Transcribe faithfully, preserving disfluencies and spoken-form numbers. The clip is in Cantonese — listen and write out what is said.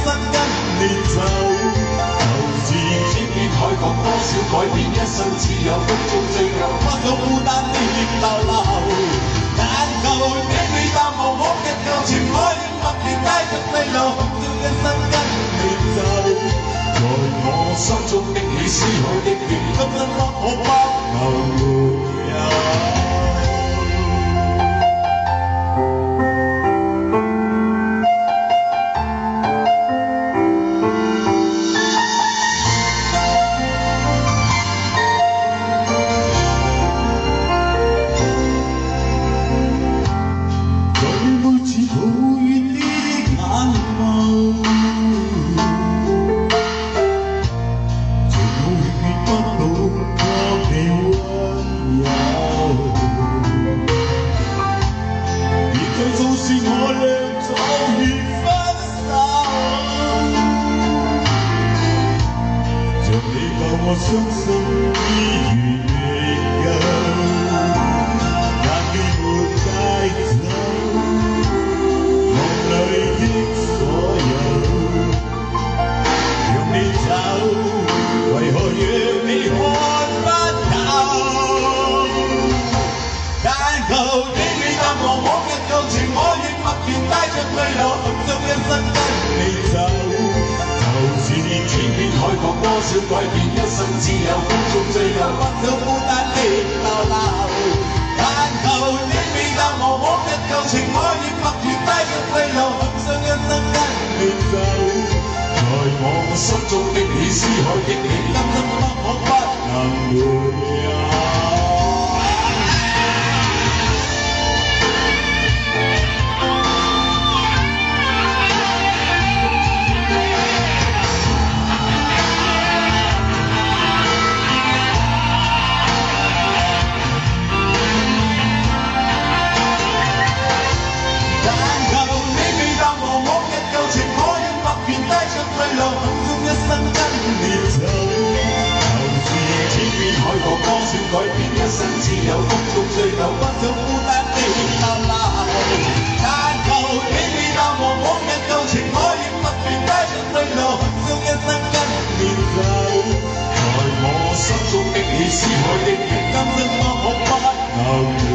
生跟你走。就是天邊海角多少改變，一生只有風中追求，不想孤單的流流。但求你未淡忘往日舊情，我亦默然帶着淚流，紅了一生跟你走。在我心中的你，思海的你，今生不可不能沒有。我相信依然未夠，但願沒帶走夢裏的所有。讓你走，為何讓你看不透？但求你未淡忘往日舊情，我亦默然帶着淚流，含着一生跟你走。就是天邊海角多少改變，一生只有風中追求，不想孤單的流流。但求你未淡忘往日舊情，我亦默然帶着淚流，含上一生跟你走。在我心中的你，思海的你，今生不可不能沒有。改變一生只有風中追求，不想孤單的流流。但求你未淡忘往日舊情，我亦默然帶着淚流，含上一生跟你走。在我心中的你，思海的你，今生不可不能。